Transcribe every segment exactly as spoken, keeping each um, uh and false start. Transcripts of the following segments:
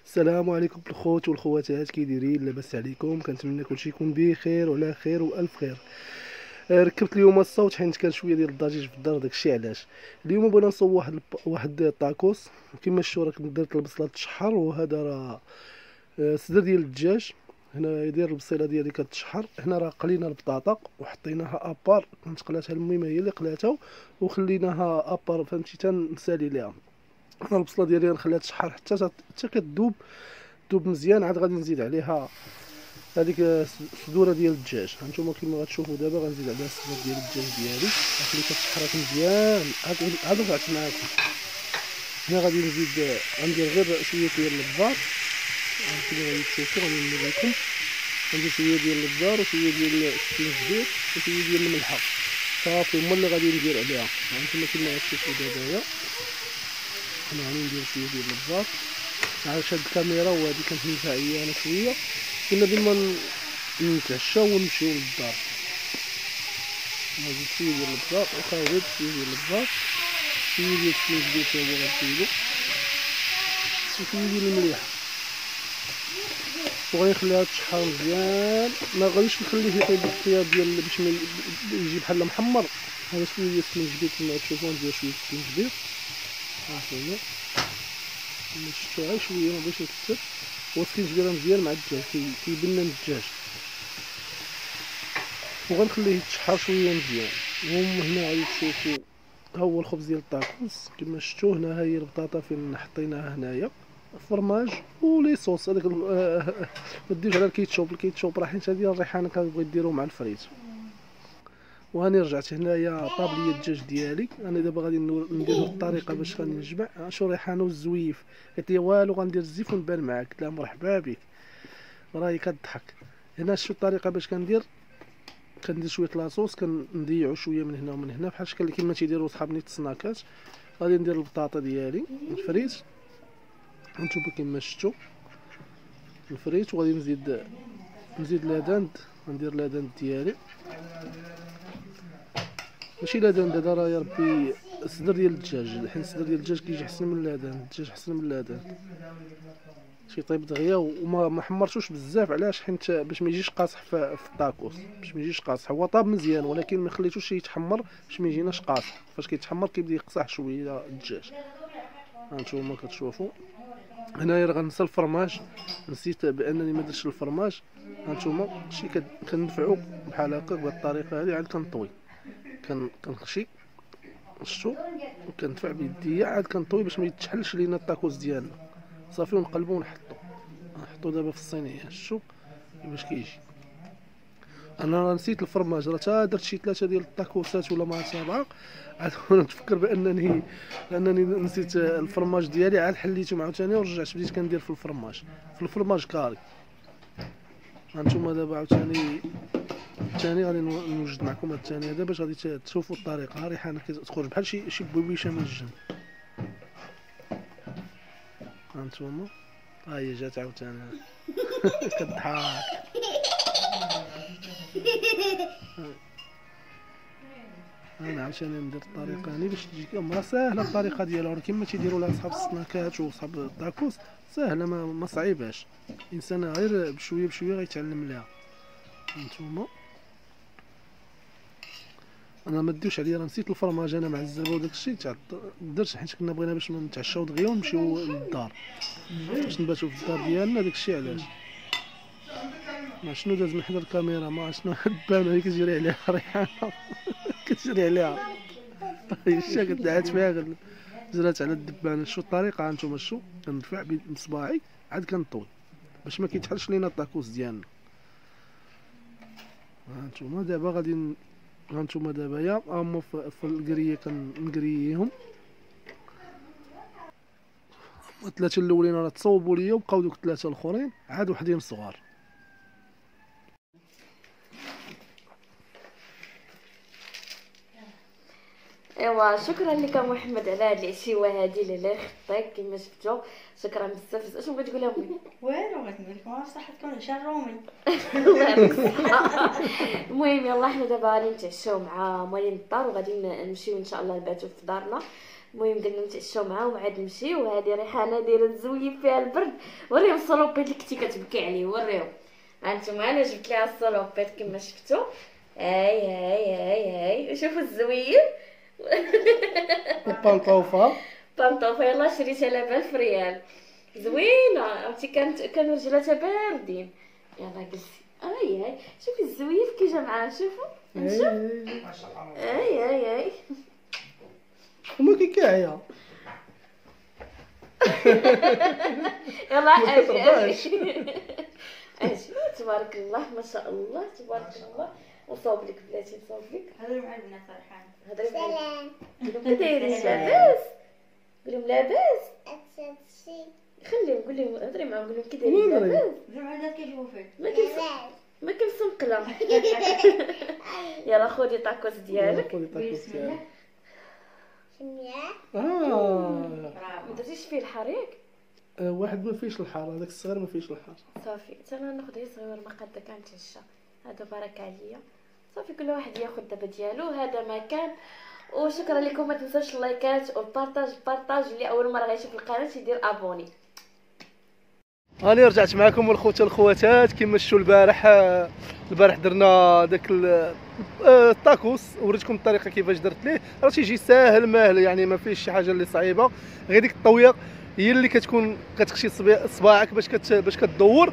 السلام عليكم الخوت والخواتات، كي دايرين؟ لاباس عليكم؟ كنتمنى كلشي يكون بخير وعلى خير والف خير. آه، ركبت اليوم الصوت حيت كان شويه ديال الضجيج في الدار، داكشي علاش اليوم بغينا نصوب واحد الب... واحد الطاكوس. كما شفتوا راه درت البصله تشحر، وهذا راه آه، صدر ديال الدجاج. هنا يدير البصيله ديالي كتشحر. هنا راه قلينا البطاطا وحطيناها ابار، كنت قلاتها الميمه هي اللي قلاتها وخليناها ابار، فهمتي، تنسالي ليها. انا البصله ديالي نخليها تشحر حتى حتى كتذوب دوب مزيان. عاد غادي نزيد عليها هذيك الصدوره ديال الدجاج. هانتوما كيما غتشوفوا دابا غنزيد عليها الصدور ديال الدجاج ديالي، خليتها تشحرات مزيان. عاد عاد رجعت معاكم. هنا غادي نزيد، غندير غير شويه ديال البزار كيما غادي تشوفوا. غادي ندير لكم، غندير شويه ديال البزار وشويه ديال الزنجبيل وشويه ديال الملحه، صافي هما اللي غادي ندير عليها. هانتوما كيما غتشوفوا دابايا انا غادي ندير شويه ديال البزار. عاد شاد الكاميرا وهادي كانت منفعيه انا شويه، كنا ديما نتعشاو ونمشيو للدار. نزيد شويه ديال البزار، واخا زيد شويه ديال البزار، شويه ديال الزنجبيل تا هو غنزيدو، وشويه ديال المليحه، وغادي نخليها تشحر مزيان. ما غاديش نخليه يطيب الطياب ديال باش ما يجي بحال محمر. هذا شويه ديال الزنجبيل كما تشوفوا، ندير شويه الزنجبيل هانتوما كما شفتوا، غير شويه ما بغيتش نكثر. والسكينجبير مزيان مع الدجاج كيبنن الدجاج، وغنخليه يتشحر شويه مزيان. وهم هنا غادي تشوفوا ها هو الخبز ديال الطاكوس كما شفتوا. هنا ها هي البطاطا فين حطيناها، هنايا الفرماج ولي صوص. هذاك ما ديروش على الكيتشوب، الكيتشوب راه حيت هذه الريحانه كنبغي ديروه مع الفريت. وهاني رجعت هنايا طاب لي الدجاج ديالي. انا دابا غادي ندير الطريقه باش غادي نجمع. شو ريحانه والزويف. قالت لي والو غندير الزيت ونبان معاك. قلت لها مرحبا بك، راهي كضحك. هنا شو الطريقه باش كندير؟ كندير شويه لاصوص، كنضيعو شويه من هنا ومن هنا بحال شكل كيما تيديروا صحابني السناكات. غادي ندير البطاطا ديالي الفريت، هانتوما كيما شفتوا الفريت. وغادي نزيد نزيد لاداند، غندير لاداند ديالي، ماشي لادان هذا راه يا ربي الصدر ديال الدجاج، حيت الصدر ديال الدجاج كيجي احسن من اللادان. الدجاج احسن من اللادان، شي طيب دغيا وما ما حمرتوش بزاف. علاش؟ حيت باش ما يجيش قاصح في, في الطاكوس، باش ما يجيش قاصح. هو طاب مزيان ولكن ما خليتوش يتحمر باش ما يجيناش قاصح. فاش كيتحمر كيبدا يقصح شويه الدجاج. هانتوما كتشوفوا هنايا راه غنسى الفرماج، نسيت بانني ما درتش الفرماج. هانتوما شي كندفعو بحال هكا بهذه الطريقه هذه. عاد كنطوي، كنخشي شفتوا، كندفع بيديا عاد كنطوي باش ما يتحلش لينا الطاكوس ديالنا. صافي ونقلبو ونحطو نحطو دابا في الصينيه. شفتوا كيفاش كيجي. انا راه نسيت الفرماج، راه تا درت شي ثلاثه ديال الطاكوسات ولا ما سبعه. عاد نتفكر بانني انني نسيت الفرماج ديالي. عاد حليته عاوتاني ورجعت بديت كندير في الفرماج في الفرماج كاري. هانتوما دابا عاوتاني الثاني غادي نوجد معكم هاد الثاني هذا باش غادي تشوفوا الطريقه. ريحانه كتخرج بحال شي شي بويبيشه من الجنب. هانتوما ها هي جات عاوتاني كضحك. انا عاوتاني ندير الطريقه هاني باش تجيكم. راه ساهله الطريقه ديالها، راه كيما تيديروا لها صحاب السناكات وصحاب الطاكوس، ساهله ما, ما صعيباش. الانسان غير بشويه بشويه غيتعلم ليها. هانتوما انا ما ديوش عليا، راه نسيت الفرماج انا مع الزبه وداك الشيء تاع درت، حيت كنا بغينا باش نتعشاو دغيا ونمشيو للدار، باش نباتو في الدار ديالنا. داك الشيء علاش. ما شنو داز من حدا الكاميرا، ما شنو الدبانه اللي كتجري عليها ريحانه كتجري عليها. هي الشا كتدعات فيها جرات على الدبانه. شو الطريقه؟ هانتوما شو كندفع بصباعي عاد كنطوي باش ما كيتحلش لينا الطاكوس ديالنا. هانتوما دابا غادي هانتوما دابا يا هما في القريه كنقريهم. هما الثلاثه الاولين راه تصوبوا ليا، وبقاو دوك الثلاثه الاخرين عاد وحدين صغار. ايوا شكرا لك محمد على هاد العشيوه هادي اللي الله يخطيك. كما شفتوا شكرا بزاف. اشنو بغيتي تقولي امي؟ والو بغيت نقول لكم صحتكم عشاء الرومي. الله يعطيك الصحه. المهم يلا حنا دابا غادي نتعشاو مع موالين الدار، وغادي نمشيو ان شاء الله نباتو في دارنا. المهم قلنا نتعشاو معاهم عاد نمشيو. وهذه ريحانه دايره تزويب فيها البرد. وريهم الصلوبيط اللي كنتي كتبكي عليه، وريهم هانتوما. انا جبت ليها الصلوبيط كما شفتوا. هاي هاي هاي هاي شوفوا الزويب. البانطوفه بانطوفه يلاه شريتها لها ب ألف ريال، زوينه عرفتي. كانت كانوا رجلاتها باردين. يلا جلسي. هاي هاي شوفي الزويف كي جا معاها. شوفوا نشوف. هاي هاي هاي وما كيكاعيه. يلا اجي اجي اجي. تبارك الله ما شاء الله تبارك الله. وصوب لك بلاتي نصوب لك. هضري مع البنات ريحان. هضري معاهم. قولهم كي دايرين لاباس. قولهم لاباس. خليهم قول لهم هضري معاهم قول لهم كي دايرين لاباس. هضري مع البنات كيجيو فيك. ما كيف ما كيف مقله. يلا خذي طاكوس ديالك. بسم الله. اه ما درتيش فيه الحريق. آه، واحد ما فيش الحار، هذاك الصغير ما فيش الحار. صافي حتى انا ناخذ غير صغير ما قد كنتعشى. هذا بارك عليا. صافي كل واحد ياخذ دابا ديالو. هذا ما كان. وشكرا لكم. ما تنساوش اللايكات والبارطاج. البارطاج اللي اول مره غيشوف القناه يدير ابوني. هاني رجعت معكم الخوت الخواتات. كما شفتوا البارح البارح درنا داك الطاكوس، وريتكم الطريقه كيفاش درت ليه. راه تيجي ساهل ماهل يعني ما فيهش شي حاجه اللي صعيبه. غير ديك الطويه هي اللي كتكون كتخشي صباعك باش كت باش كتدور.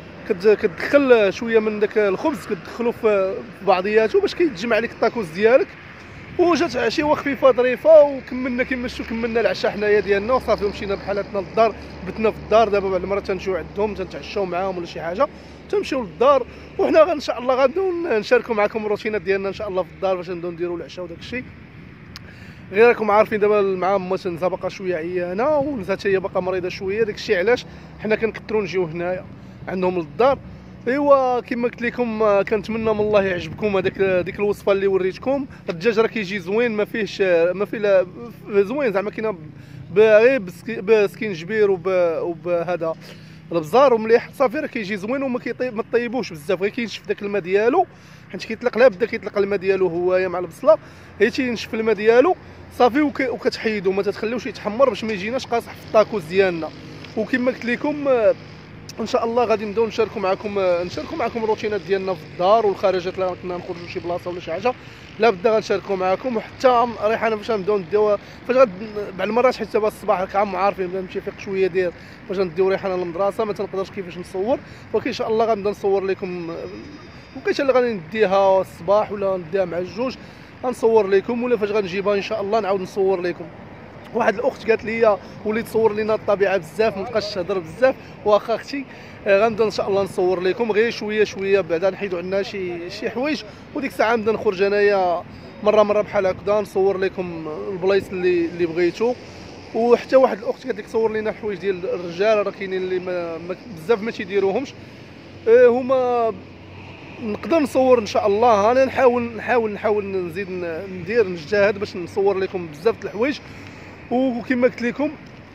كتدخل شويه من داك الخبز كتدخلو في بعضياته باش كيتجمع لك الطاكوس ديالك. وجات عشيوه خفيفه ظريفه. وكملنا كما شفتوا كملنا العشاء حنايا ديالنا وصافي ومشينا بحالاتنا للدار. بتنا في الدار دابا بعد المره تنمشيو عندهم تنتعشاو معاهم ولا شي حاجه تنمشيو للدار. وحنا ان شاء الله غنبداو نشاركوا معكم الروتينات ديالنا ان شاء الله في الدار باش نبداو نديروا العشاء وداك الشيء. غير راكم عارفين دابا مع ما تنزا باقا شويه عيانه ونزا حتى هي باقا مريضه شويه. داك الشيء علاش حنا كنكثروا نجيو هنايا عندهم للدار. ايوا كما قلت لكم كنتمنى من الله يعجبكم هذاك ديك الوصفه اللي وريتكم. الدجاج راه كيجي زوين ما فيهش ما فيه لا زوين زعما كاينه غير بسكينجبير وبهذا البزار ومليح. صافي راه كيجي زوين وما كيطيب ما طيبوش بزاف. غير كينشف داك الماء ديالو حيت كيطلق لا بدا كيطلق الماء ديالو هويا مع البصله. هي تينشف الماء ديالو صافي وكتحيدو ما تتخليوش يتحمر باش ما يجيناش قاصح في الطاكوس ديالنا. وكما قلت لكم ان شاء الله غادي نبداو نشاركوا معكم نشاركوا معكم الروتينات ديالنا في الدار والخارجات. لا كنا نخرجوا شي بلاصه ولا شي حاجه لا بدا غنشاركوا معكم. وحتى ريحانه باش نبداو نديو فاش غد بعض المرات حيت دابا الصباح راك عام عارفين بدا نمشي فيق شويه ديال باش نديو ريحانه للمدرسه ما تنقدرش كيفاش نصور. ولكن ان شاء الله غنبدا نصور لكم وكاين اللي غادي نديها الصباح ولا نديها مع الجوج غنصور لكم. ولا فاش غنجيبها ان شاء الله نعاود نصور لكم. واحد الاخت قالت لي ولي تصور لينا الطبيعه بزاف ما نبقاش تهضر بزاف. واخا اختي غنبدا ان شاء الله نصور لكم غير شويه شويه بعدا نحيدوا عندنا شي شي حوايج. وديك الساعه نبدا نخرج انايا مره مره بحال هكذا نصور لكم البلايص اللي اللي بغيتو. وحتى واحد الاخت قالت لك صور لينا الحوايج ديال الرجال راه كاينين اللي ما بزاف ما تيديروهمش. اه هما نقدر نصور ان شاء الله. انا نحاول نحاول نحاول نزيد ندير نجتهد باش نصور لكم بزاف د الحوايج. وكما قلت لكم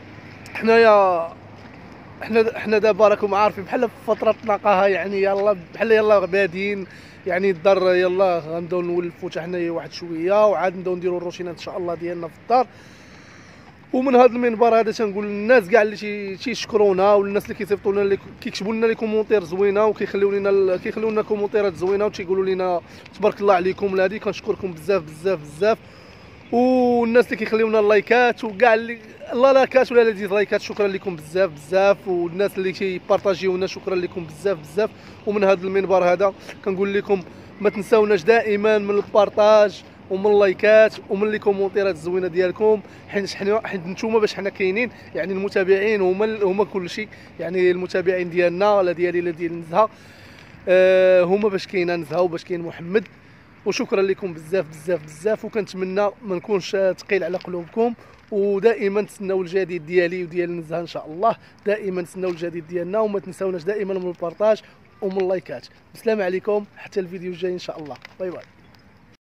حنايا حنا حنا دابا راكم عارفين بحال في فتره نقاها يعني يلا بحال يلا بادين يعني الدار يلا غنبداو نولفوا حتى حنايا واحد شويه وعاد نبداو نديروا الروتينات ان شاء الله ديالنا في الدار. ومن هذا المنبر هذا تنقول للناس كاع اللي تيشكرونا والناس اللي كيصيفطوا لنا كيكتبوا لنا لي كومونتير زوينه وكيخليو لنا كيخليو لنا كومونتيرات زوينه وتيقولوا لنا تبارك الله عليكم. لهادي كنشكركم بزاف بزاف بزاف. والناس اللي كيخليو لنا اللايكات وكاع اللي لا لايكات ولا ديزلايكات شكرا لكم بزاف بزاف. والناس اللي كيبارطاجيونا شكرا لكم بزاف بزاف. ومن هذا المنبر هذا كنقول لكم ما تنساوناش دائما من البارطاج ومن اللايكات ومن لي كومونتيرات الزوينه ديالكم حيت حنا حيت نتوما باش حنا كاينين يعني المتابعين هما هما كل شيء. يعني المتابعين ديالنا لا ديالي لا ديال نزهه أه هما باش كاينه نزهه وباش كاين محمد. وشكرا لكم بزاف بزاف بزاف. وكنتمنى ما نكونش ثقيل على قلوبكم. ودائما تسناو الجديد ديالي وديال نزهه ان شاء الله. دائما تسناو الجديد ديالنا وما تنساوناش دائما من البارطاج ومن اللايكات. بسلام عليكم حتى الفيديو الجاي ان شاء الله. باي باي.